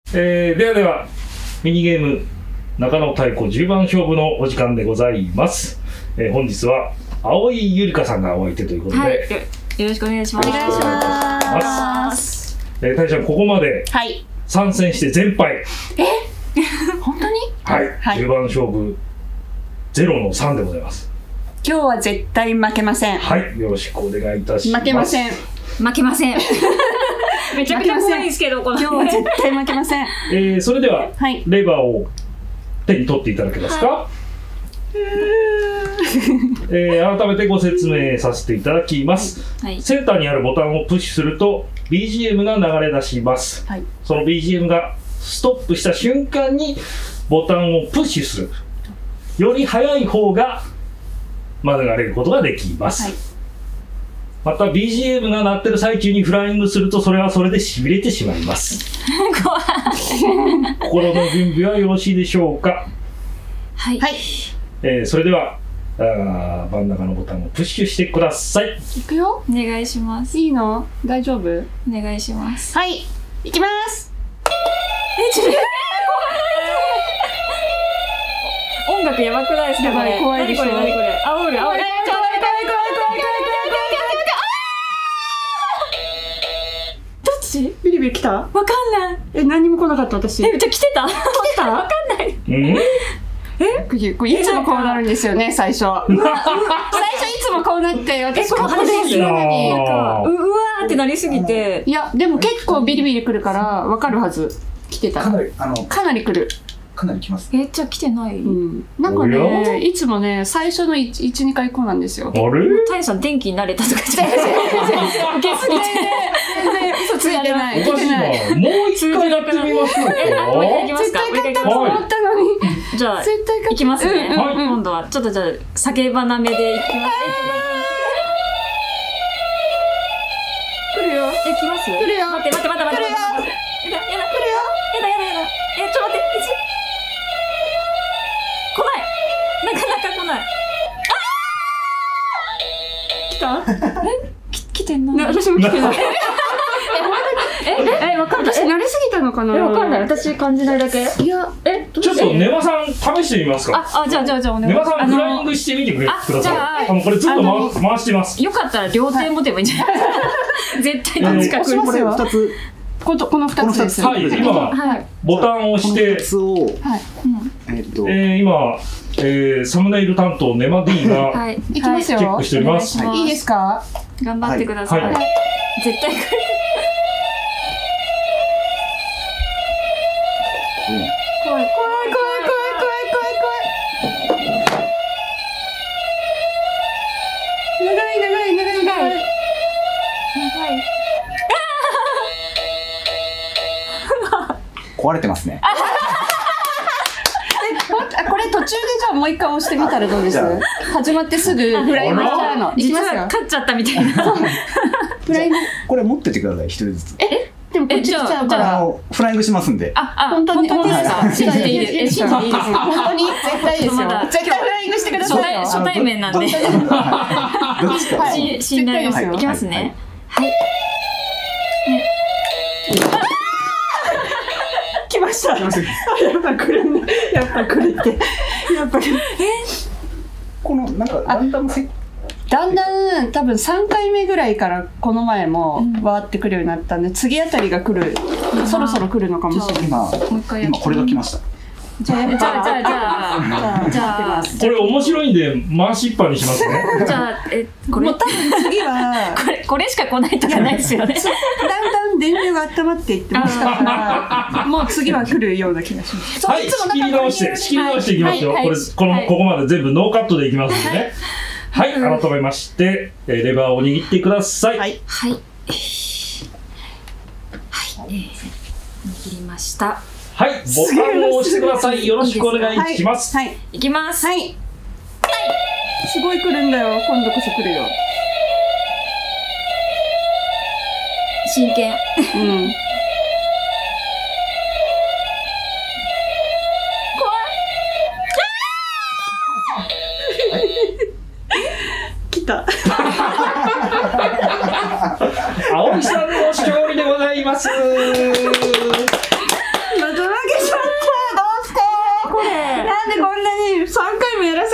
ではミニゲーム中野太鼓10番勝負のお時間でございます。本日は青井ゆりかさんがお相手ということで、 はい、よろしくお願いします。お願いします。 たいちゃんここまで参戦して全敗。 本当に？ はい、10番勝負0の3でございます。 今日は絶対負けません。 はい、よろしくお願いいたします。 負けません。 負けません。めちゃくちゃ怖いんですけど、この今日は絶対負けません。 それでは、レバーを手に取っていただけますか。改めてご説明させていただきます。センターにあるボタンをプッシュすると BGM が流れ出します。その BGM がストップした瞬間にボタンをプッシュする。より早い方が免れることができます。また BGM が鳴ってる最中にフライングするとそれはそれでしびれてしまいます。 怖い。 心の準備はよろしいでしょうか。 はい。 それでは真ん中のボタンをプッシュしてください。 いくよ。 お願いします。 いいの？大丈夫？ お願いします。 はい。いきます。 音楽やばくないですか？ 怖いでしょ。 何これ。あ、おる。 ビリビリ来た？ わかんない。 何にも来なかった私。 じゃ来てた？ 来てた？ わかんない。 いつもこうなるんですよね、最初。最初いつもこうなって、私ここでするのに。 うわーってなりすぎて。 いや、でも結構ビリビリ来るからわかるはず。来てた。かなり来る。 かなり来ます。 じゃあ来てない？ なんかね、いつもね、最初の1、2回こうなんですよ。 あれ？ タイさん電気に慣れたとかじゃない？受けすぎて。 全然嘘ついてない。 おかしいな。もう一回やってみましょうか。 もう一回いきますか？ 絶対勝ったと思ったのに。 じゃあ、いきますね。今度は、ちょっとじゃあ、叫ばなめでいきます。 来るよ。 いきます？ 来るよ。 待って。 来るよ。 やだ。ちょっと待って。来ない。なかなか来ない。 来た？ 来てない。 私も来てない。わかんない。私慣れすぎたのかな？ わかんない。私感じないだけ。 いや、 ちょっとネバさん試してみますか。 じゃあお願いします。 ネバさんフライングしてみてください。これずっと回してます。 よかったら両手持てばいいんじゃない？絶対どっちか来る。 これ2つ。 この2つです。 はい、今ボタンを押して、今サムネイル担当ネマ D がいきますよ。 チェックしております。 いいですか？ 頑張ってください。絶対来る。 怖い。長い。 壊れてますね。 これ途中でじゃあもう一回押してみたらどうです？始まってすぐフライングしちゃうの。 実は勝っちゃったみたいな。 フライング。 これ持っててください、一人ずつ。 でもこっち来ちゃうから。 フライングしますんで。 本当にですか？ 信じていいです。 本当に絶対ですよ。絶対フライングしてください。 初対面なんで。信頼ですよ。いきますね。はい。 来ました。やっぱ来るね。やっぱ来るって。 このなんかだんだん多分3回目ぐらいからこの前もわーって来るようになったんで、次あたりが来る、そろそろ来るのかもしれない。 今これが来ました。 じゃあこれ面白いんで回しっぱにしますね。 じゃあこれもう多分次はこれしか来ないとかないですよね。 だんだん電流が温まっていってましたから、もう次は来るような気がします。 はい、仕切り直していきますよ。ここまで全部ノーカットでいきますんでね。はい、改めましてレバーを握ってください。 はい。握りました。 はい、ボタンを押してください。よろしくお願いします。 いきます。 すごい来るんだよ。今度こそ来るよ。 真剣。 来た。 青木さんの勝利でございます。 マ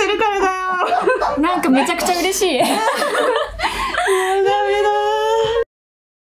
るからだよ。 なんかめちゃくちゃ嬉しい。